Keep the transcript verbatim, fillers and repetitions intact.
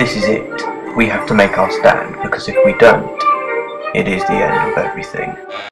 this is it. We have to make our stand, because if we don't, it is the end of everything.